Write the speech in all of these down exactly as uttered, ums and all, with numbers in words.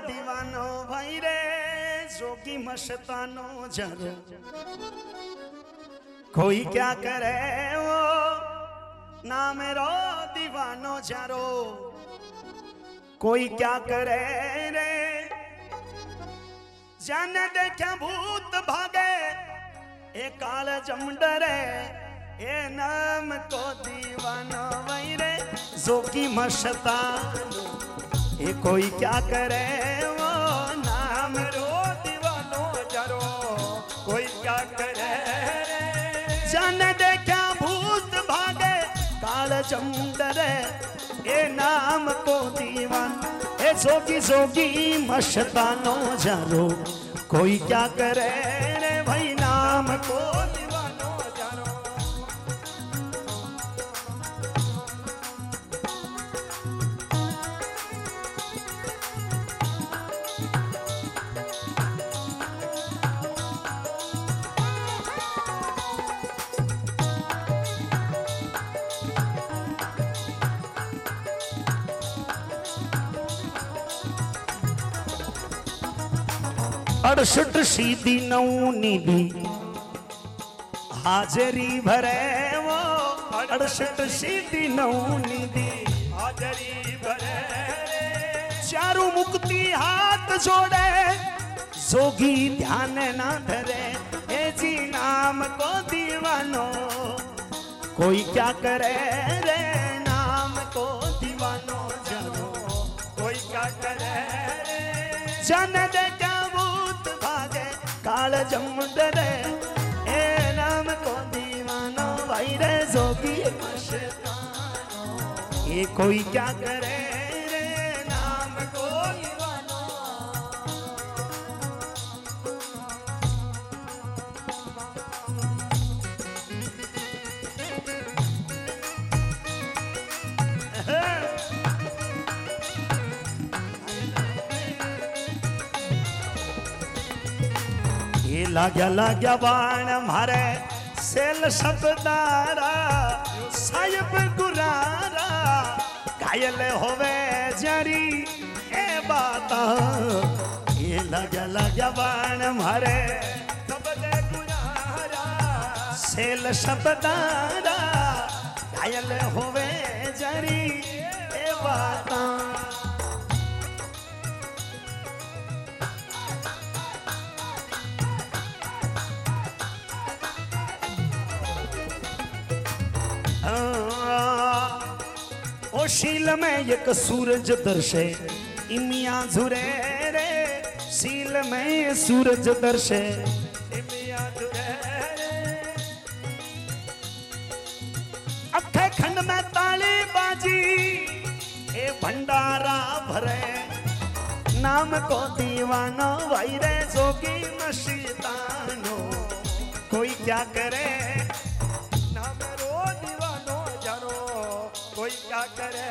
दीवानो भाई रे जोगी मस्तानो जरो कोई क्या करे वो ना मेरो दीवानो जरो कोई क्या करे रे जाने देखा भूत भागे ए काल जमडरे ए नाम को दीवानो भाई रे जोगी मस्तानो ए कोई क्या करे वो नाम रो दीवानो जरो कोई क्या करे जाने देखा भूत भागे काल जमडरे ए नाम को दीवान ए जोगी जोगी मस्तानो जरो कोई क्या करे रे भाई नाम को दीवानो जरो अड़सठ सीधी नौ निधि हाजरी भरे वो अड़सठ सीधी नौ निधि हाजरी भरे चारों मुक्ति हाथ जोड़े जोगी ध्यान ना धरे ए जी नाम को दीवानो कोई क्या करे रे नाम को दीवानो जरो कोई क्या करे जन दे काल जमुंडरे ए नाम को दीवानो भाई रे जोगी मस्तानो ये कोई क्या करे रे नाम को दीवानो ये लाग्या लाग्या बाण मारे सेल शब्दारा साहिब गुरारा घायल होवे जरी ए बात ये लाग्या लाग्या बाण मारे शब्द गुरारा सेल शब्दारा घायल होवे जरी ए बात ओ शील में एक सूरज दर्शे इमिया झुरे रे शील में सूरज दर्शे इमिया झुरे रे अखे खंड में ताली बाजी ए भंडारा भरे नाम को दीवानो भाई रे जोगी मस्तानो कोई क्या करे कोई क्या करे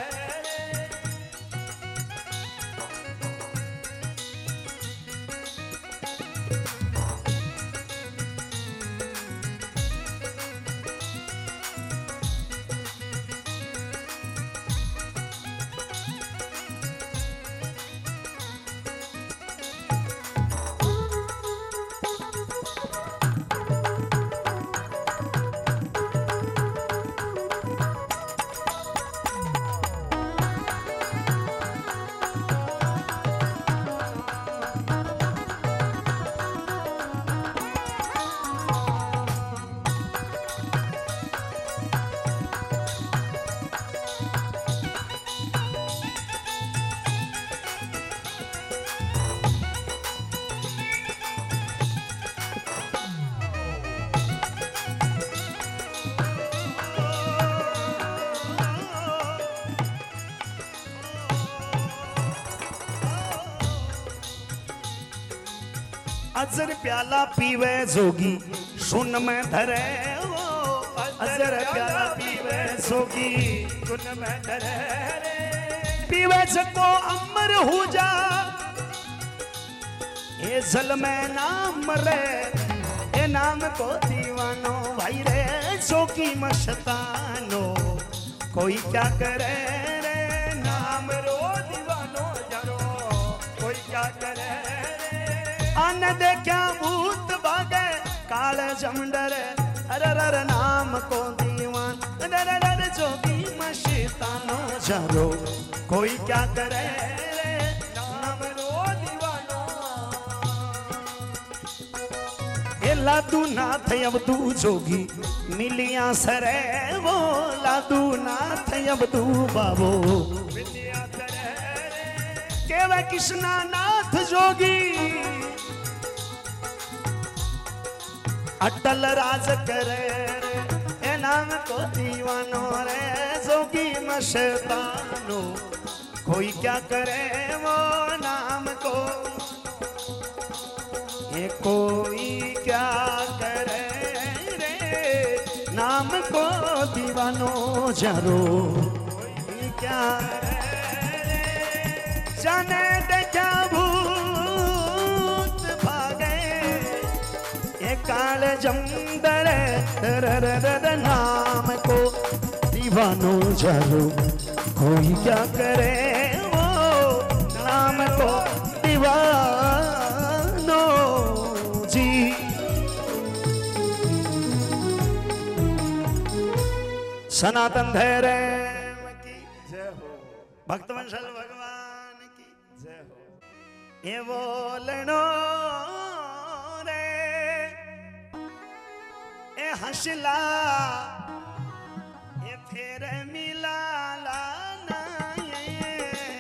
अजर प्याला पीवे जोगी सुन में धरे वो अजर प्याला पीवे जोगी सुन में धरे पीवे जको अमर हो जा ये जल में नाम मरे ए नाम को दीवानो भाई रे जोगी मस्तानो कोई क्या करे रे नाम रो दीवानो जरो कोई क्या करे रे। अन देखा भूत भागे काल जमडर अरे रर नाम को दीवान रर रर जोगी मस्तानो जरो कोई क्या करे रे नाम रो दीवानो। ए लादू नाथ अबदू जोगी मिलिया सरे वो लादू नाथ अबदू बाबो मिलिया सरे केवे कृष्णा नाथ जोगी अटल राज करे ए नाम को दीवानो रे जोगी मस्तानो कोई क्या करे वो नाम को ये कोई क्या करे रे नाम को दीवानो जरो कोई क्या करे रे जाने देखा भूत भागे ये काल जमदर नाम को दीवानो जरो कोई क्या करे वो नाम को दीवानो जी। सनातन धैर्य की जय हो भक्तवंशल भगवान की जय हो। ये बोलनो रे ए हंसला ये फिर मिला लाना ये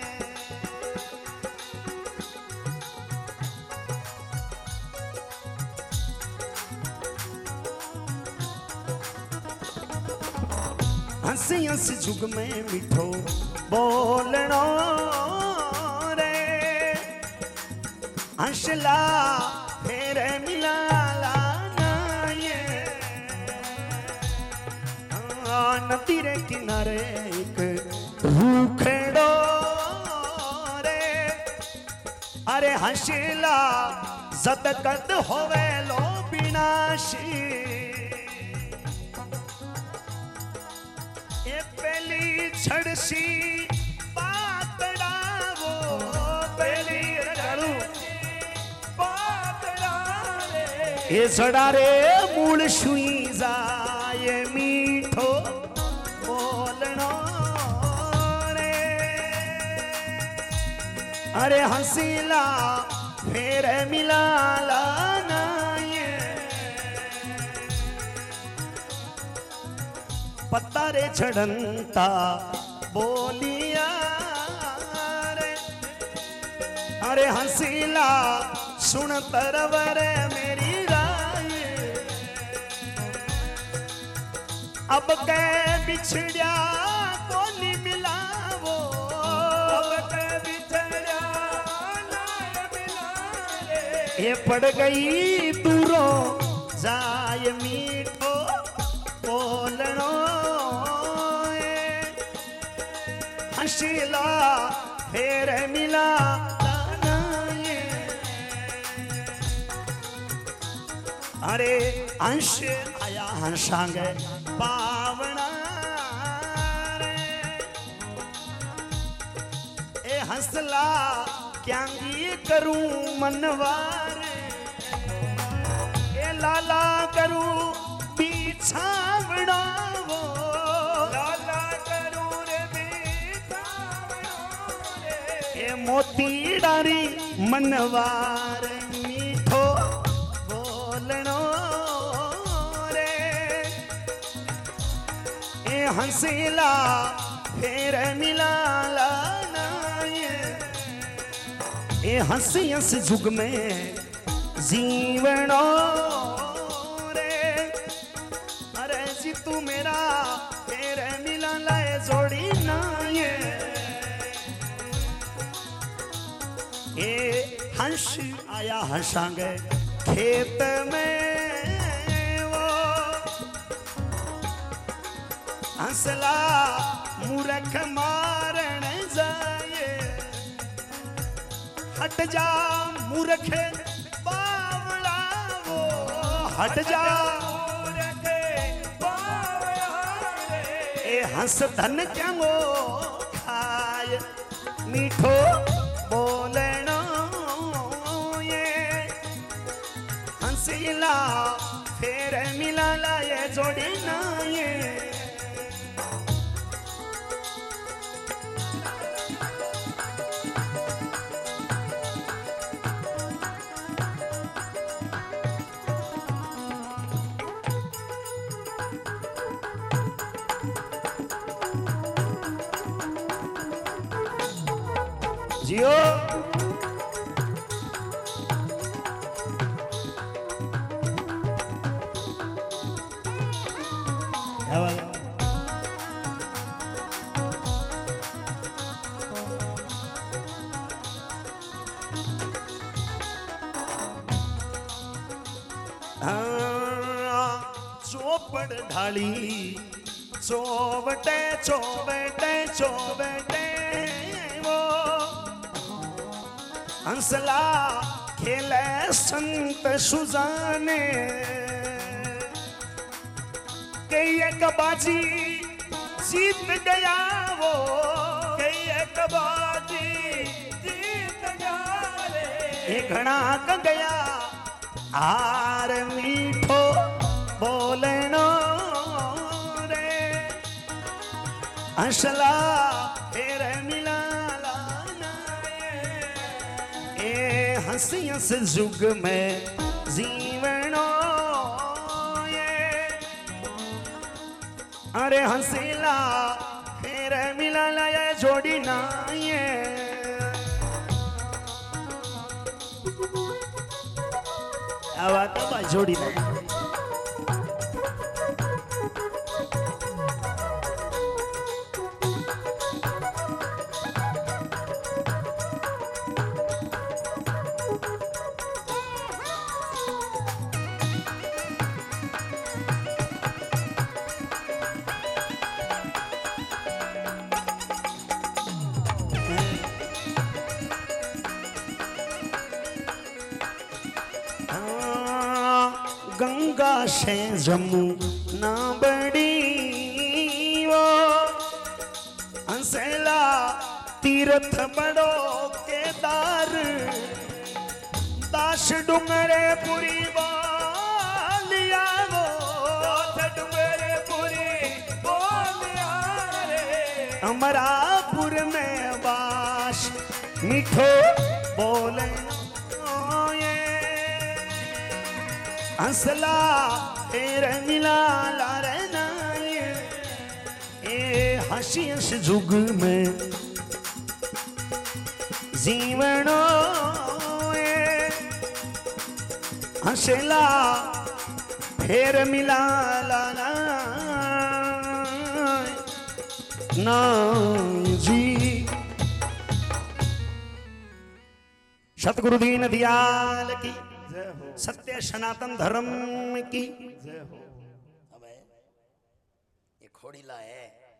हंसी हंसी जुग में मिठो बोलनो रे हंसला फिर मिला लाना ये नदी रे किनारे एक रूखड़ो रे अरे हंसला सदकत होवे लो विनाशी ये पहली छड़सी पातड़ा वो पहली छड़ू पातड़ा रे ये छड़ा रे मूल सुई जाए मीठो बोलनो रे अरे हंसीला फिर मिला लाना ये पत्ता रे झड़नता बोलिया रे अरे हंसीला सुन तरवर मेरी राय अब के बिछड़िया कोनी मिलावो अब के बिछड़िया ना मिला रे ये पड़ गई दूरों जाय मीठो बोलनो हंसीला फिर मिला ये अरे अंश आया हंसांग पावना रे ए हंसला क्यांगी करूं मनवार ए लाला करूं बिछावना वो लाला करूं रे बिछावना रे ए मोती डारी मनवार मीठो बोलनो रे ए हंसीला फिर मिला लाना ये ए हंसी हंस जुग में जीवनो जी तू मेरा फिर मिला लाए जोड़ी ना ये ये हंस आया हंसांगे खेत में वो हंसला मूर्ख मारन जाए हट जा मूर्ख बावला वो हट जा हंस धन क्या वो खाए मीठो बोलनो जोड़ी ना ये जियो चौपड़ ढाली चौबटे चौबटे चौबटे वो हंसला खेले संत सुजाने कई एक बाजी जीत गया वो कई एक बाजी जीत गया रे घना क गया आर मीठो बोलनो रे हंसला फिर मिला हंसी हंस जुग में जीवनो ये अरे हंसीला फिर मिला लाया जोड़ी ना ये आवाज तो जोड़ी ना गंगा से जमुना बड़ी वो हंसेला तीर्थ बड़ो केदार दास डूंगरे पुरी वालिया वो दास डूंगरे पुरी वालिया रे अमरापुर में वास मीठो बोले हंसला फिर मिला लारे नाये ए हंसी हंस जुग में जीवनो ए हंसला फिर मिला लाना ना जी सतगुरु दीन दयाल की सत्य सनातन धर्म की जय हो। अब ये खोड़ीला है